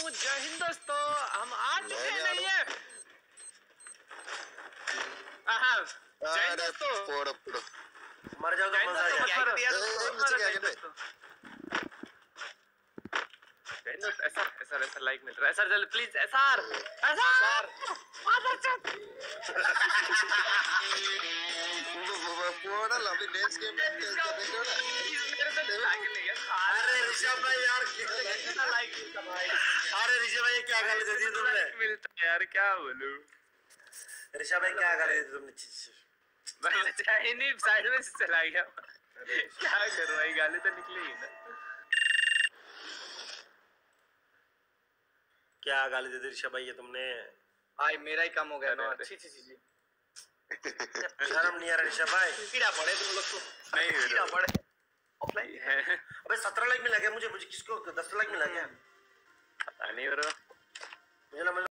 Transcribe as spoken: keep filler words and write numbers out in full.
जय हिंद दोस्तों, हम आ चुके हैं नहीं है। हाँ जय हिंद दोस्तों। पोड़ो पोड़ो मर जाओ तो मजा आएगा। ऐसा ऐसा ऐसा लाइक मिल रहा है सर, जल्दी प्लीज एसआर एसआर पोड़ा लवली डांस गेम खेलते देखो ना। मेरे से लाइक नहीं है। अरे ऋषभ भाई यार कितना लाइक मिलता भाई। अरे ऋषभ भाई क्या गाली दे दी तुमने? मिलता यार, क्या बोलूं। ऋषभ भाई क्या गाली दे दी तुमने? मैं चाहे नहीं, साइड में से चला गया। क्या करूं भाई, गाली तो निकली ही ना। क्या गाली दे दी ऋषभ भाई ये तुमने? भाई मेरा ही कम हो गया ना। अच्छी अच्छी चीजें शर्म नहीं आ रहा ऋषभ भाई? कीड़ा पड़े तुम लोग तो। नहीं कीड़ा पड़े ऑफलाइन है। अबे सत्रह लाख मिला क्या मुझे? मुझे किसको दस लाख मिला क्या? पता नहीं ब्रो। मुझे